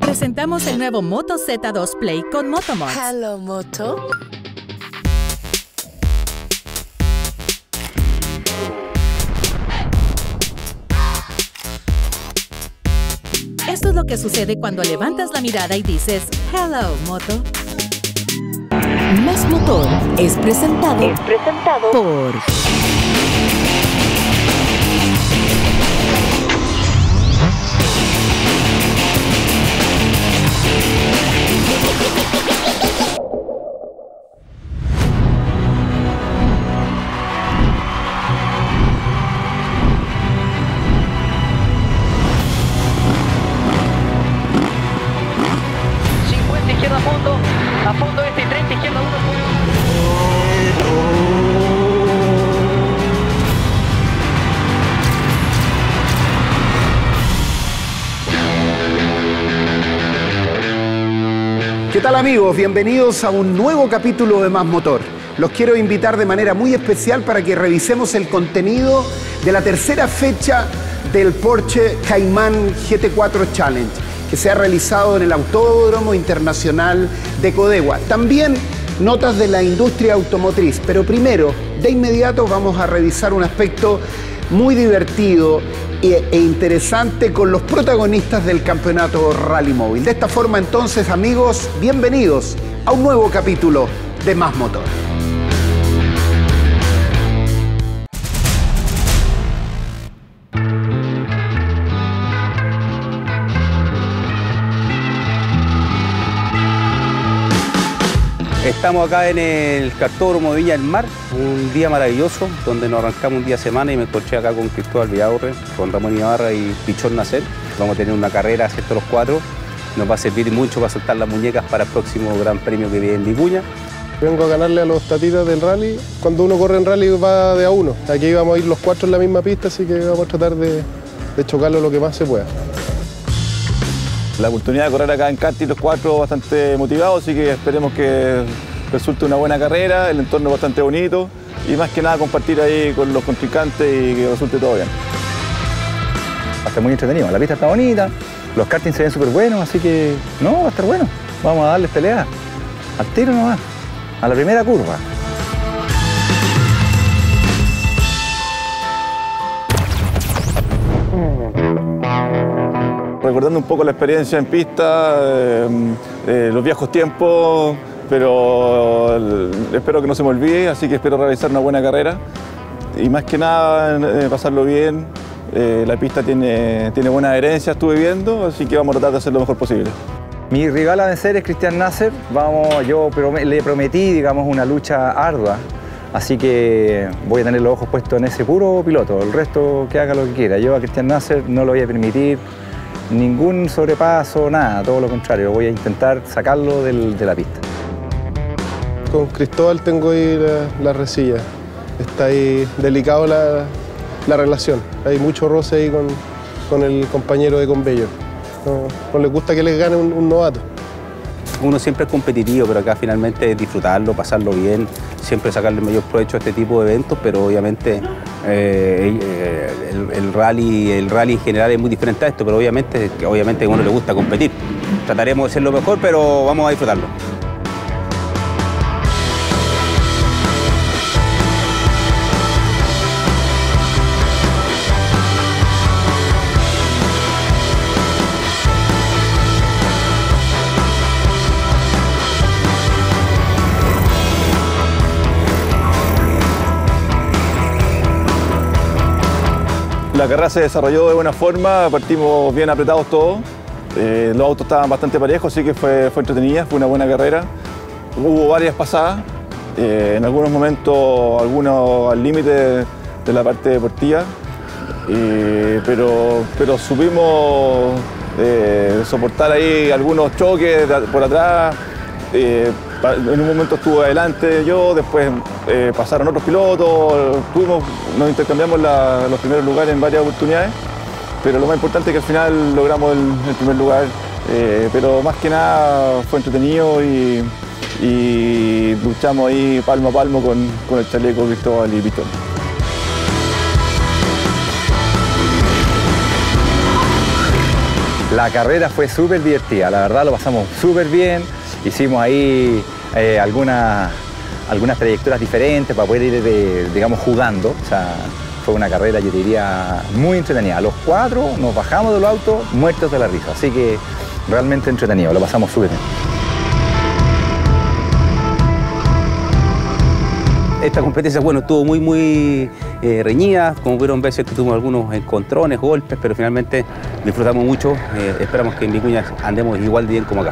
Presentamos el nuevo Moto Z2 Play con Motomods. Hello, Moto. Esto es lo que sucede cuando levantas la mirada y dices, Hello, Moto. Más Motor es presentado por... A fondo este, 30, izquierda 1. ¿Qué tal amigos? Bienvenidos a un nuevo capítulo de Más Motor. Los quiero invitar de manera muy especial para que revisemos el contenido de la tercera fecha del Porsche Cayman GT4 Challenge, que se ha realizado en el Autódromo Internacional de Codegua. También notas de la industria automotriz, pero primero, de inmediato vamos a revisar un aspecto muy divertido e interesante con los protagonistas del campeonato Rally Móvil. De esta forma entonces, amigos, bienvenidos a un nuevo capítulo de Más Motor. Estamos acá en el Cartódromo de Viña del Mar, un día maravilloso, donde nos arrancamos un día de semana y me encontré acá con Cristóbal Villaurre, con Ramón Ibarra y Pichón Nacer. Vamos a tener una carrera, ¿cierto?, los cuatro. Nos va a servir mucho para soltar las muñecas para el próximo Gran Premio que viene en Vicuña. Vengo a ganarle a los tatitas del rally. Cuando uno corre en rally va de a uno. Aquí vamos a ir los cuatro en la misma pista, así que vamos a tratar de chocarlo lo que más se pueda. La oportunidad de correr acá en karting los cuatro bastante motivados, así que esperemos que resulte una buena carrera, el entorno bastante bonito y más que nada compartir ahí con los contrincantes y que resulte todo bien. Va a estar muy entretenido, la pista está bonita, los kartings se ven súper buenos, así que no, va a estar bueno. Vamos a darles pelea, al tiro nomás, a la primera curva. Recordando un poco la experiencia en pista, los viejos tiempos, pero espero que no se me olvide, así que espero realizar una buena carrera y más que nada pasarlo bien. La pista tiene buena adherencia, estuve viendo, así que vamos a tratar de hacer lo mejor posible. Mi rival a vencer es Cristian Nasser. Yo le prometí, digamos, una lucha ardua, así que voy a tener los ojos puestos en ese puro piloto, el resto que haga lo que quiera. Yo a Cristian Nasser no lo voy a permitir ningún sobrepaso, nada, todo lo contrario, voy a intentar sacarlo de la pista. Con Cristóbal tengo ahí la resilla, está ahí delicado la relación, hay mucho roce ahí con el compañero de conveyor. No les gusta que les gane un novato. Uno siempre es competitivo, pero acá finalmente es disfrutarlo, pasarlo bien, siempre sacarle el mayor provecho a este tipo de eventos, pero obviamente el rally en general es muy diferente a esto, pero obviamente a uno le gusta competir. Trataremos de ser lo mejor, pero vamos a disfrutarlo. La carrera se desarrolló de buena forma, partimos bien apretados todos, los autos estaban bastante parejos, así que fue entretenida, fue una buena carrera. Hubo varias pasadas, en algunos momentos, algunos al límite de la parte deportiva, pero supimos soportar ahí algunos choques por atrás. En un momento estuve adelante yo, después pasaron otros pilotos, nos intercambiamos los primeros lugares en varias oportunidades, pero lo más importante es que al final logramos el primer lugar, pero más que nada fue entretenido y luchamos ahí palmo a palmo con el chaleco Cristóbal y Pichón. La carrera fue súper divertida, la verdad lo pasamos súper bien. Hicimos ahí algunas trayectorias diferentes para poder ir, digamos, jugando. O sea, fue una carrera, yo diría, muy entretenida. Los 4 nos bajamos de los autos muertos de la risa, así que realmente entretenido, lo pasamos súper bien. Esta competencia, bueno, estuvo muy reñida, como pudieron ver, tuvimos algunos encontrones, golpes, pero finalmente disfrutamos mucho. Esperamos que en Vicuña andemos igual de bien como acá.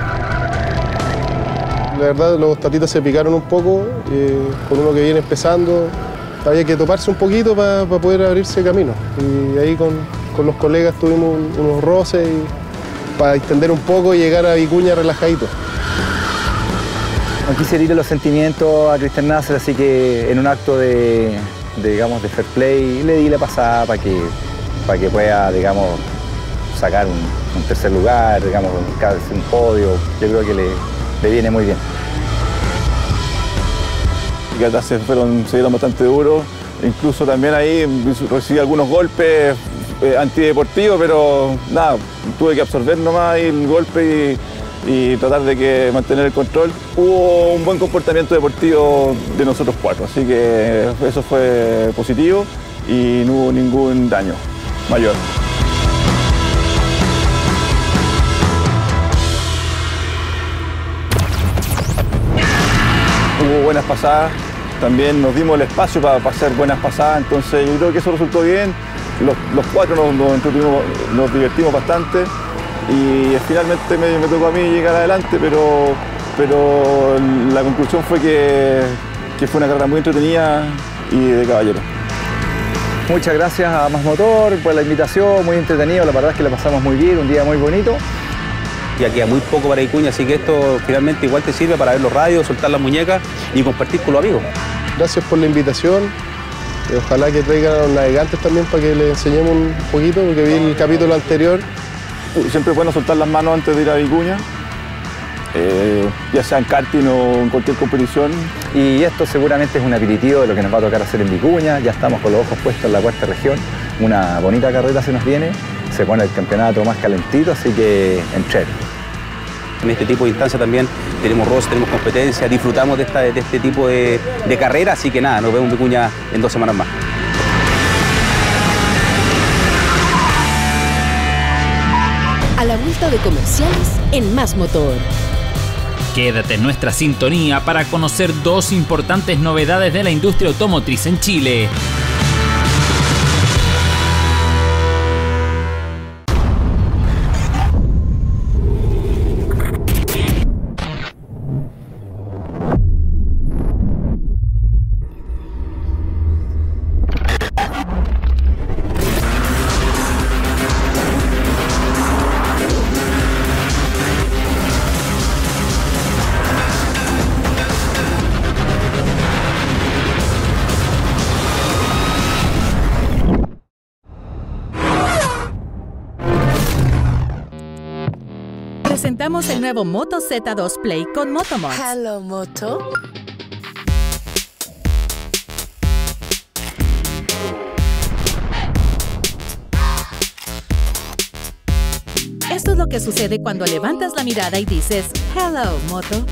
La verdad, los tatitas se picaron un poco, con uno que viene empezando. Había que toparse un poquito para poder abrirse camino. Y ahí con los colegas tuvimos unos roces para extender un poco y llegar a Vicuña relajadito. No quise herirle los sentimientos a Christian Nasser, así que en un acto digamos, de fair play le di la pasada para que pueda, digamos, sacar un tercer lugar, digamos, un podio. Yo creo que le viene muy bien. Que atrás se dieron bastante duros, incluso también ahí recibí algunos golpes antideportivos, pero nada, tuve que absorber nomás el golpe y tratar de mantener el control. Hubo un buen comportamiento deportivo de nosotros 4, así que eso fue positivo y no hubo ningún daño mayor. Hubo buenas pasadas, también nos dimos el espacio para hacer buenas pasadas, entonces yo creo que eso resultó bien. Los 4 nos divertimos bastante y finalmente me tocó a mí llegar adelante, pero la conclusión fue que fue una carrera muy entretenida y de caballero. Muchas gracias a Más Motor por la invitación, muy entretenido, la verdad es que la pasamos muy bien, un día muy bonito. Ya queda muy poco para Vicuña, así que esto finalmente igual te sirve para ver los radios, soltar las muñecas y compartir con los amigos. Gracias por la invitación. Ojalá que traigan a los navegantes también para que les enseñemos un poquito, porque vi el capítulo anterior. Siempre es bueno soltar las manos antes de ir a Vicuña, ya sea en karting o en cualquier competición. Y esto seguramente es un aperitivo de lo que nos va a tocar hacer en Vicuña. Ya estamos con los ojos puestos en la 4ª región. Una bonita carrera se nos viene. Se pone el campeonato más calentito, así que entren. En este tipo de instancias también tenemos roce, tenemos competencia, disfrutamos de este tipo de carrera, así que nada, nos vemos en Vicuña en 2 semanas más. A la vuelta de comerciales en Más Motor. Quédate en nuestra sintonía para conocer 2 importantes novedades de la industria automotriz en Chile. Presentamos el nuevo Moto Z2 Play con Motomods. Hello, Moto. Esto es lo que sucede cuando levantas la mirada y dices, hello, Moto.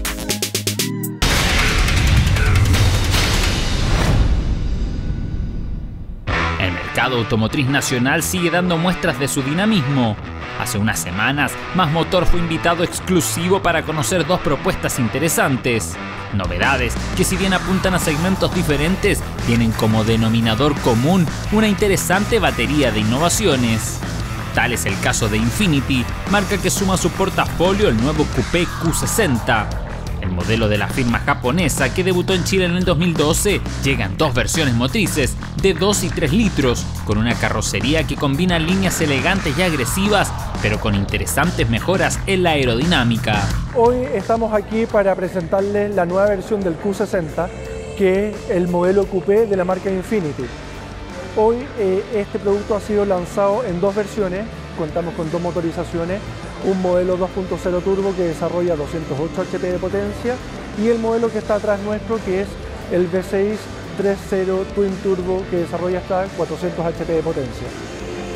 El mercado automotriz nacional sigue dando muestras de su dinamismo. Hace unas semanas, Más Motor fue invitado exclusivo para conocer 2 propuestas interesantes. Novedades que, si bien apuntan a segmentos diferentes, tienen como denominador común una interesante batería de innovaciones. Tal es el caso de Infiniti, marca que suma a su portafolio el nuevo Coupé Q60. El modelo de la firma japonesa, que debutó en Chile en el 2012, llega en 2 versiones motrices de 2 y 3 litros, con una carrocería que combina líneas elegantes y agresivas, pero con interesantes mejoras en la aerodinámica. Hoy estamos aquí para presentarles la nueva versión del Q60, que es el modelo coupé de la marca Infiniti. Hoy este producto ha sido lanzado en 2 versiones, contamos con 2 motorizaciones, un modelo 2.0 turbo que desarrolla 208 HP de potencia y el modelo que está atrás nuestro, que es el V6 3.0 Twin Turbo, que desarrolla hasta 400 HP de potencia.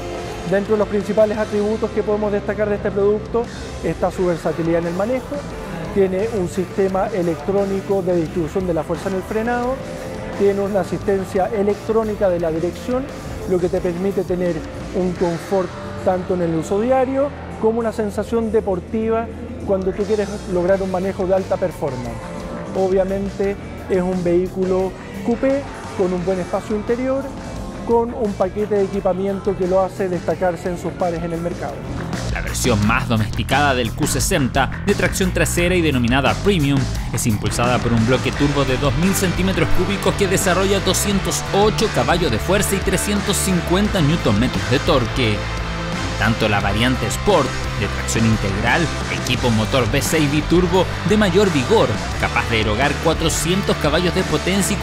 Dentro de los principales atributos que podemos destacar de este producto está su versatilidad en el manejo, tiene un sistema electrónico de distribución de la fuerza en el frenado, tiene una asistencia electrónica de la dirección, lo que te permite tener un confort tanto en el uso diario como una sensación deportiva cuando tú quieres lograr un manejo de alta performance. Obviamente es un vehículo coupé con un buen espacio interior, con un paquete de equipamiento que lo hace destacarse en sus pares en el mercado. La versión más domesticada del Q60, de tracción trasera y denominada Premium, es impulsada por un bloque turbo de 2000 centímetros cúbicos que desarrolla 208 caballos de fuerza y 350 Nm de torque. Tanto la variante Sport, de tracción integral, equipa un motor V6 biturbo de mayor vigor, capaz de erogar 400 caballos de potencia y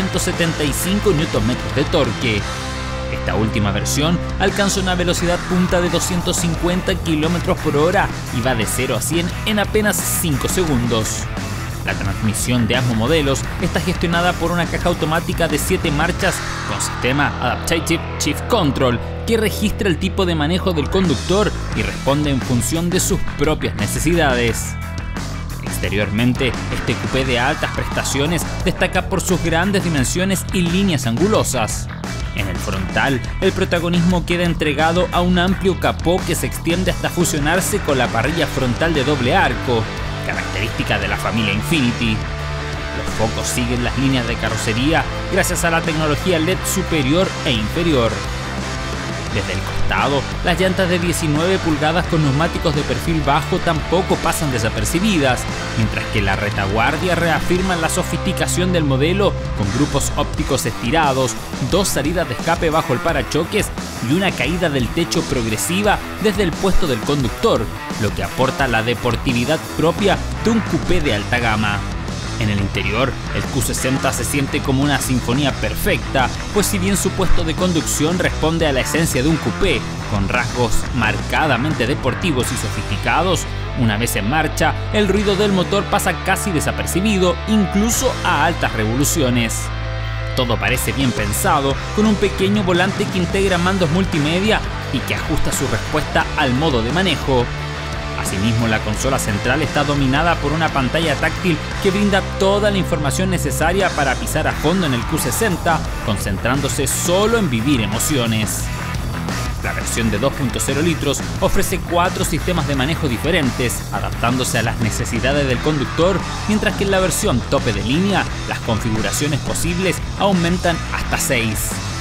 475 Nm de torque. Esta última versión alcanza una velocidad punta de 250 km por hora y va de 0 a 100 en apenas 5 segundos. La transmisión de ambos modelos está gestionada por una caja automática de 7 marchas con sistema Adaptive Shift Control que registra el tipo de manejo del conductor y responde en función de sus propias necesidades. Exteriormente, este coupé de altas prestaciones destaca por sus grandes dimensiones y líneas angulosas. En el frontal, el protagonismo queda entregado a un amplio capó que se extiende hasta fusionarse con la parrilla frontal de doble arco, característica de la familia Infiniti. Los focos siguen las líneas de carrocería gracias a la tecnología LED superior e inferior. Desde el costado, las llantas de 19 pulgadas con neumáticos de perfil bajo tampoco pasan desapercibidas, mientras que la retaguardia reafirma la sofisticación del modelo con grupos ópticos estirados, 2 salidas de escape bajo el parachoques y una caída del techo progresiva desde el puesto del conductor, lo que aporta la deportividad propia de un coupé de alta gama. En el interior, el Q60 se siente como una sinfonía perfecta, pues si bien su puesto de conducción responde a la esencia de un coupé, con rasgos marcadamente deportivos y sofisticados, una vez en marcha, el ruido del motor pasa casi desapercibido, incluso a altas revoluciones. Todo parece bien pensado, con un pequeño volante que integra mandos multimedia y que ajusta su respuesta al modo de manejo. Asimismo, la consola central está dominada por una pantalla táctil que brinda toda la información necesaria para pisar a fondo en el Q60, concentrándose solo en vivir emociones. La versión de 2.0 litros ofrece 4 sistemas de manejo diferentes, adaptándose a las necesidades del conductor, mientras que en la versión tope de línea, las configuraciones posibles aumentan hasta 6.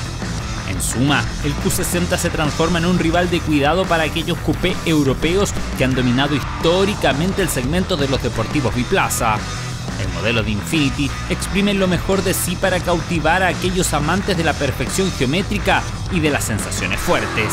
En suma, el Q60 se transforma en un rival de cuidado para aquellos coupés europeos que han dominado históricamente el segmento de los deportivos biplaza. El modelo de Infiniti exprime lo mejor de sí para cautivar a aquellos amantes de la perfección geométrica y de las sensaciones fuertes.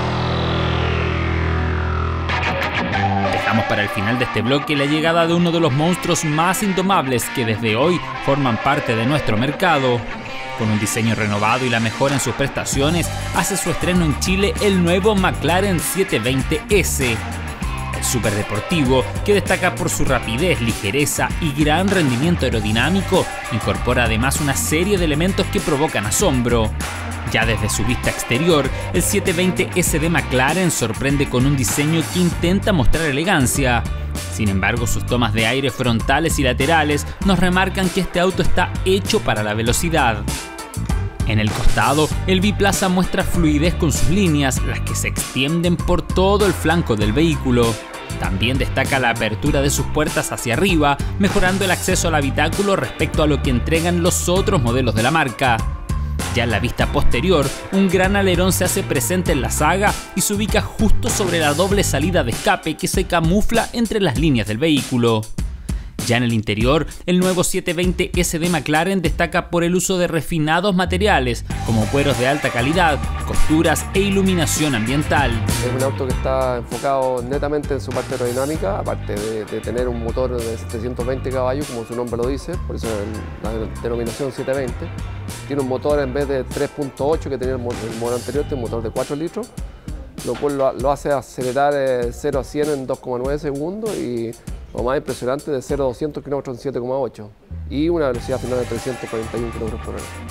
Dejamos para el final de este bloque la llegada de uno de los monstruos más indomables que desde hoy forman parte de nuestro mercado. Con un diseño renovado y la mejora en sus prestaciones, hace su estreno en Chile el nuevo McLaren 720S. El superdeportivo, que destaca por su rapidez, ligereza y gran rendimiento aerodinámico, incorpora además una serie de elementos que provocan asombro. Ya desde su vista exterior, el 720S de McLaren sorprende con un diseño que intenta mostrar elegancia. Sin embargo, sus tomas de aire frontales y laterales nos remarcan que este auto está hecho para la velocidad. En el costado, el biplaza muestra fluidez con sus líneas, las que se extienden por todo el flanco del vehículo. También destaca la apertura de sus puertas hacia arriba, mejorando el acceso al habitáculo respecto a lo que entregan los otros modelos de la marca. Ya en la vista posterior, un gran alerón se hace presente en la saga y se ubica justo sobre la doble salida de escape que se camufla entre las líneas del vehículo. Ya en el interior, el nuevo 720S de McLaren destaca por el uso de refinados materiales, como cueros de alta calidad, costuras e iluminación ambiental. Es un auto que está enfocado netamente en su parte aerodinámica, aparte de tener un motor de 720 caballos, como su nombre lo dice, por eso la denominación 720. Tiene un motor en vez de 3.8 que tenía el modelo anterior, tiene un motor de 4 litros, lo cual lo hace acelerar 0 a 100 en 2,9 segundos y lo más impresionante de 0 a 200 km en 7,8 y una velocidad final de 341 km por hora.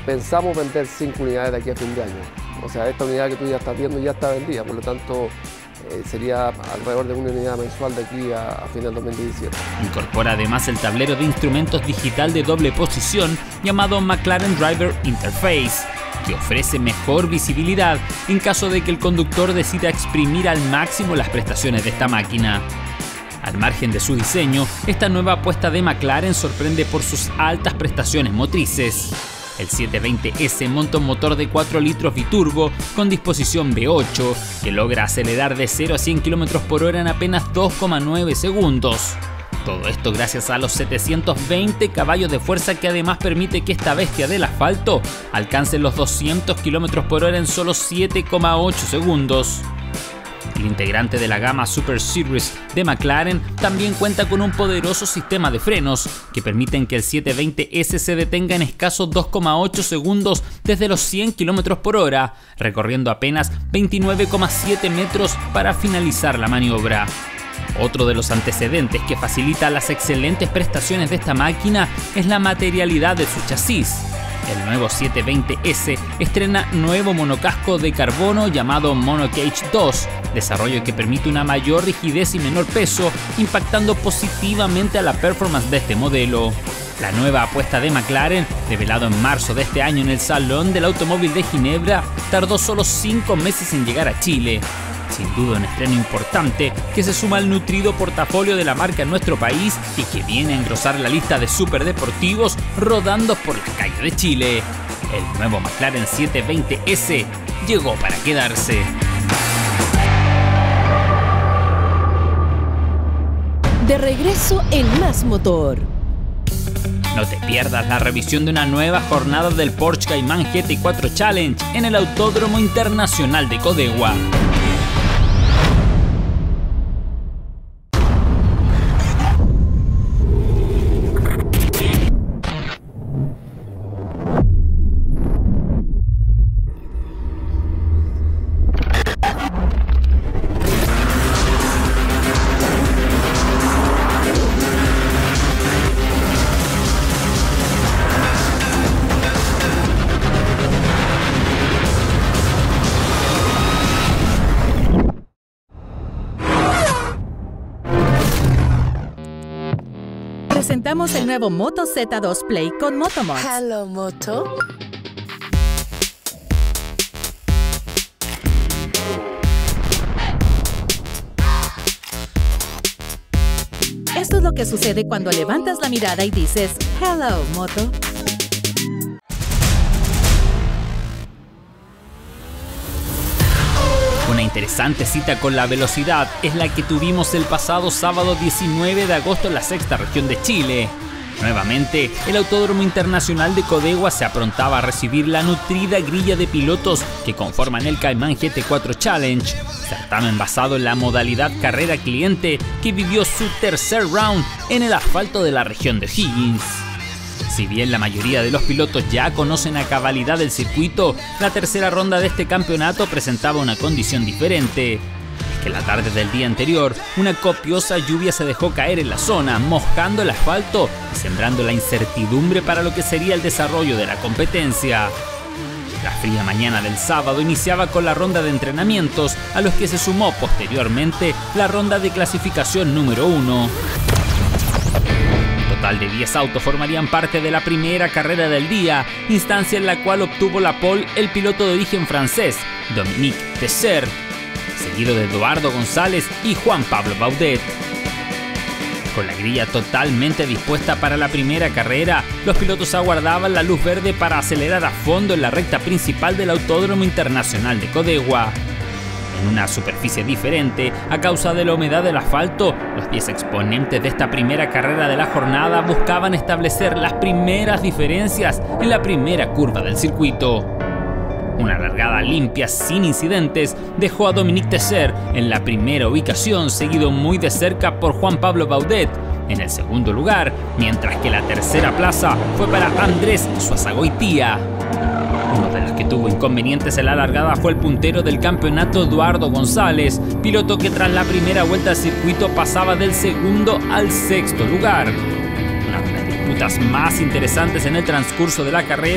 pensamos vender 5 unidades de aquí a fin de año. O sea, esta unidad que tú ya estás viendo ya está vendida, por lo tanto sería alrededor de una unidad mensual de aquí a fin del 2017. Incorpora además el tablero de instrumentos digital de doble posición llamado McLaren Driver Interface, que ofrece mejor visibilidad en caso de que el conductor decida exprimir al máximo las prestaciones de esta máquina. Al margen de su diseño, esta nueva apuesta de McLaren sorprende por sus altas prestaciones motrices. El 720S monta un motor de 4 litros biturbo con disposición V8 que logra acelerar de 0 a 100 km por hora en apenas 2,9 segundos. Todo esto gracias a los 720 caballos de fuerza que además permite que esta bestia del asfalto alcance los 200 km por hora en solo 7,8 segundos. El integrante de la gama Super Series de McLaren también cuenta con un poderoso sistema de frenos que permiten que el 720S se detenga en escasos 2,8 segundos desde los 100 km por hora, recorriendo apenas 29,7 metros para finalizar la maniobra. Otro de los antecedentes que facilita las excelentes prestaciones de esta máquina es la materialidad de su chasis. El nuevo 720S estrena nuevo monocasco de carbono llamado Monocage 2, desarrollo que permite una mayor rigidez y menor peso, impactando positivamente a la performance de este modelo. La nueva apuesta de McLaren, revelado en marzo de este año en el Salón del Automóvil de Ginebra, tardó solo 5 meses en llegar a Chile. Sin duda un estreno importante que se suma al nutrido portafolio de la marca en nuestro país y que viene a engrosar la lista de superdeportivos rodando por la calle de Chile. El nuevo McLaren 720S llegó para quedarse. De regreso en Más Motor. No te pierdas la revisión de una nueva jornada del Porsche Cayman GT4 Challenge en el Autódromo Internacional de Codegua. Presentamos el nuevo Moto Z2 Play con Motomods. Hello, Moto. Esto es lo que sucede cuando levantas la mirada y dices, "Hello, Moto". Una interesante cita con la velocidad es la que tuvimos el pasado sábado 19 de agosto en la sexta región de Chile. Nuevamente, el Autódromo Internacional de Codegua se aprontaba a recibir la nutrida grilla de pilotos que conforman el Cayman GT4 Challenge, certamen basado en la modalidad carrera cliente que vivió su tercer round en el asfalto de la región de Higgins. Si bien la mayoría de los pilotos ya conocen a cabalidad el circuito, la tercera ronda de este campeonato presentaba una condición diferente. Es que la tarde del día anterior, una copiosa lluvia se dejó caer en la zona, mojando el asfalto y sembrando la incertidumbre para lo que sería el desarrollo de la competencia. La fría mañana del sábado iniciaba con la ronda de entrenamientos, a los que se sumó posteriormente la ronda de clasificación número 1. Total de 10 autos formarían parte de la primera carrera del día, instancia en la cual obtuvo la pole el piloto de origen francés, Dominique Tesser, seguido de Eduardo González y Juan Pablo Baudet. Con la grilla totalmente dispuesta para la primera carrera, los pilotos aguardaban la luz verde para acelerar a fondo en la recta principal del Autódromo Internacional de Codegua. En una superficie diferente, a causa de la humedad del asfalto, los 10 exponentes de esta primera carrera de la jornada buscaban establecer las primeras diferencias en la primera curva del circuito. Una largada limpia sin incidentes dejó a Dominique Tesser en la primera ubicación, seguido muy de cerca por Juan Pablo Baudet en el segundo lugar, mientras que la tercera plaza fue para Andrés Suazagoitía. Uno de los que tuvo inconvenientes en la largada fue el puntero del campeonato, Eduardo González, piloto que tras la primera vuelta al circuito pasaba del segundo al sexto lugar. Una de las disputas más interesantes en el transcurso de la carrera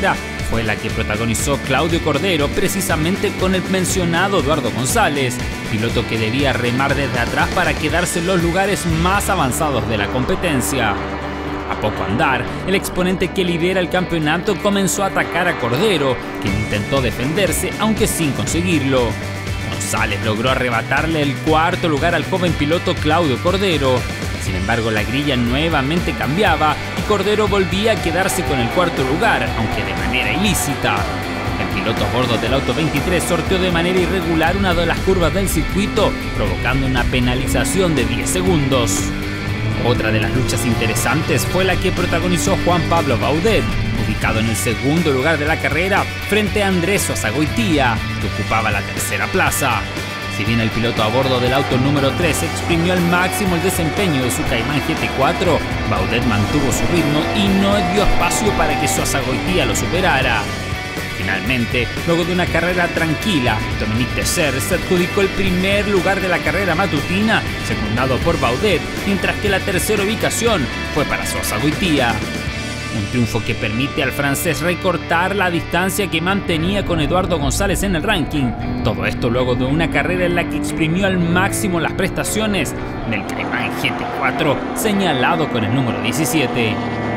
fue la que protagonizó Claudio Cordero, precisamente con el mencionado Eduardo González, piloto que debía remar desde atrás para quedarse en los lugares más avanzados de la competencia. A poco andar, el exponente que lidera el campeonato comenzó a atacar a Cordero, quien intentó defenderse, aunque sin conseguirlo. González logró arrebatarle el cuarto lugar al joven piloto Claudio Cordero. Sin embargo, la grilla nuevamente cambiaba y Cordero volvía a quedarse con el cuarto lugar, aunque de manera ilícita. El piloto a bordo del auto 23 sorteó de manera irregular una de las curvas del circuito, provocando una penalización de 10 segundos. Otra de las luchas interesantes fue la que protagonizó Juan Pablo Baudet, ubicado en el segundo lugar de la carrera frente a Andrés Sosagoitía, que ocupaba la tercera plaza. Si bien el piloto a bordo del auto número 3 exprimió al máximo el desempeño de su Cayman GT4, Baudet mantuvo su ritmo y no dio espacio para que Sosagoitía lo superara. Finalmente, luego de una carrera tranquila, Dominique Tesser se adjudicó el primer lugar de la carrera matutina, secundado por Baudet, mientras que la tercera ubicación fue para Sosagoitía. Un triunfo que permite al francés recortar la distancia que mantenía con Eduardo González en el ranking. Todo esto luego de una carrera en la que exprimió al máximo las prestaciones del Cayman GT4, señalado con el número 17.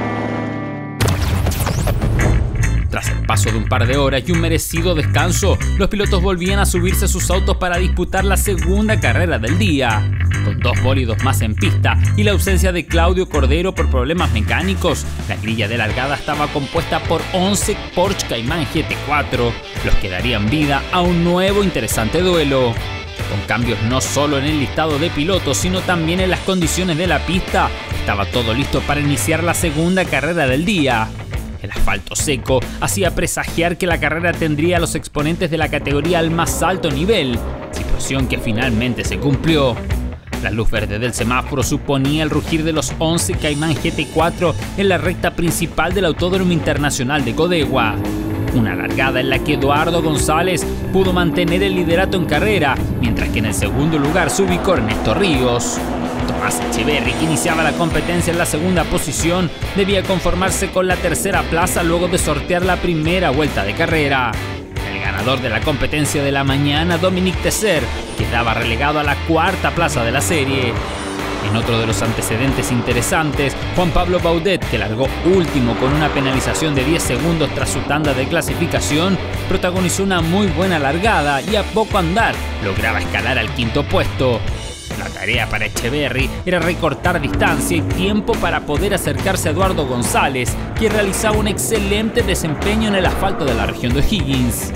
Tras el paso de un par de horas y un merecido descanso, los pilotos volvían a subirse a sus autos para disputar la segunda carrera del día. Con 2 bólidos más en pista y la ausencia de Claudio Cordero por problemas mecánicos, la grilla de largada estaba compuesta por 11 Porsche Cayman GT4, los que darían vida a un nuevo interesante duelo. Con cambios no solo en el listado de pilotos, sino también en las condiciones de la pista, estaba todo listo para iniciar la segunda carrera del día. El asfalto seco hacía presagiar que la carrera tendría a los exponentes de la categoría al más alto nivel, situación que finalmente se cumplió. La luz verde del semáforo suponía el rugir de los 11 Cayman GT4 en la recta principal del Autódromo Internacional de Codegua. Una largada en la que Eduardo González pudo mantener el liderato en carrera, mientras que en el segundo lugar se ubicó Ernesto Ríos. Tomás Echeverry, que iniciaba la competencia en la segunda posición, debía conformarse con la tercera plaza luego de sortear la primera vuelta de carrera. El ganador de la competencia de la mañana, Dominique Tesser, quedaba relegado a la cuarta plaza de la serie. En otro de los antecedentes interesantes, Juan Pablo Baudet, que largó último con una penalización de 10 segundos tras su tanda de clasificación, protagonizó una muy buena largada y a poco andar lograba escalar al quinto puesto. La tarea para Echeverry era recortar distancia y tiempo para poder acercarse a Eduardo González, que realizaba un excelente desempeño en el asfalto de la región de O'Higgins.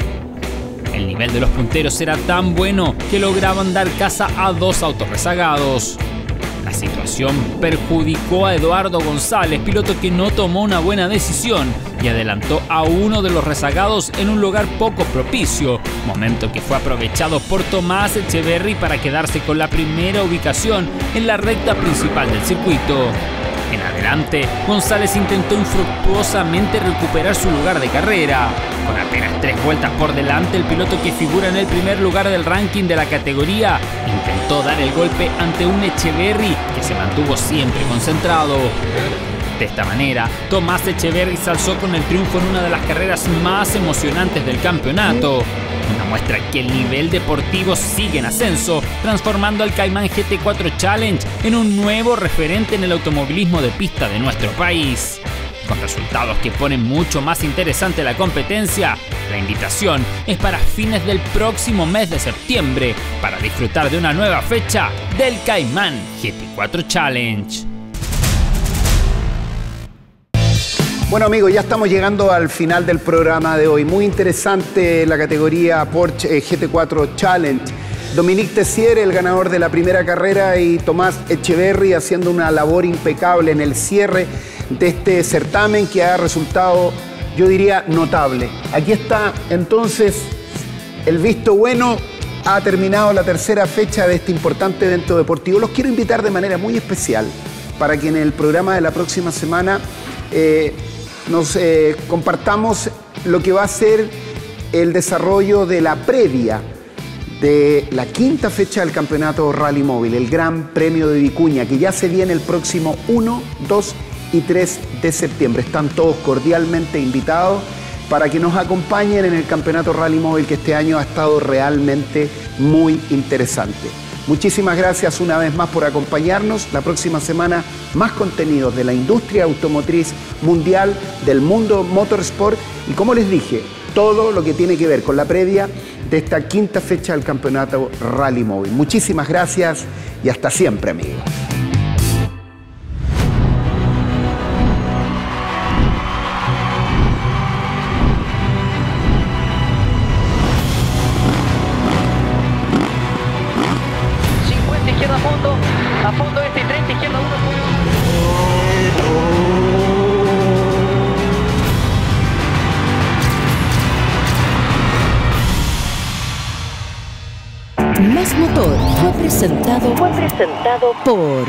El nivel de los punteros era tan bueno que lograban dar caza a 2 autos rezagados. La situación perjudicó a Eduardo González, piloto que no tomó una buena decisión y adelantó a uno de los rezagados en un lugar poco propicio, momento que fue aprovechado por Tomás Echeverry para quedarse con la primera ubicación en la recta principal del circuito. En adelante, González intentó infructuosamente recuperar su lugar de carrera. Con apenas 3 vueltas por delante, el piloto que figura en el primer lugar del ranking de la categoría intentó dar el golpe ante un Echeverry que se mantuvo siempre concentrado. De esta manera, Tomás Echeverry se alzó con el triunfo en una de las carreras más emocionantes del campeonato. Una muestra que el nivel deportivo sigue en ascenso, transformando al Cayman GT4 Challenge en un nuevo referente en el automovilismo de pista de nuestro país. Con resultados que ponen mucho más interesante la competencia, la invitación es para fines del próximo mes de septiembre para disfrutar de una nueva fecha del Cayman GT4 Challenge. Bueno amigos, ya estamos llegando al final del programa de hoy. Muy interesante la categoría Porsche GT4 Challenge. Dominique Tesser, el ganador de la primera carrera, y Tomás Echeverry haciendo una labor impecable en el cierre de este certamen que ha resultado, yo diría, notable. Aquí está entonces el visto bueno. Ha terminado la tercera fecha de este importante evento deportivo. Los quiero invitar de manera muy especial para que en el programa de la próxima semana nos compartamos lo que va a ser el desarrollo de la previa de la quinta fecha del campeonato Rally Móvil, el Gran Premio de Vicuña, que ya se viene el próximo 1, 2 y 3 de septiembre. Están todos cordialmente invitados para que nos acompañen en el Campeonato Rally Móvil, que este año ha estado realmente muy interesante. Muchísimas gracias una vez más por acompañarnos. La próxima semana más contenidos de la industria automotriz mundial, del mundo motorsport y, como les dije, todo lo que tiene que ver con la previa de esta quinta fecha del Campeonato Rally Móvil. Muchísimas gracias y hasta siempre, amigos. A fondo este y 30, izquierda 1. Más Motor fue presentado por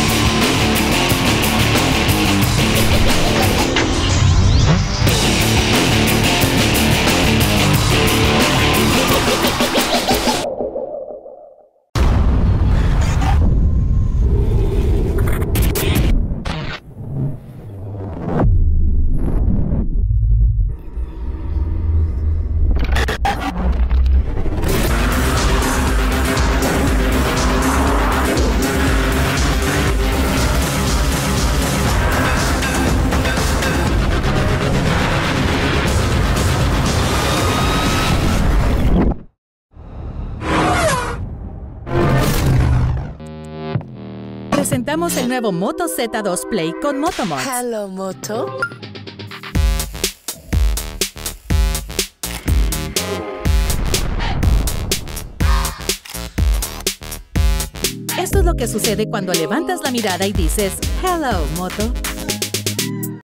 Presentamos el nuevo Moto Z2 Play con Motomods. Hello Moto. Esto es lo que sucede cuando levantas la mirada y dices, "Hello, Moto".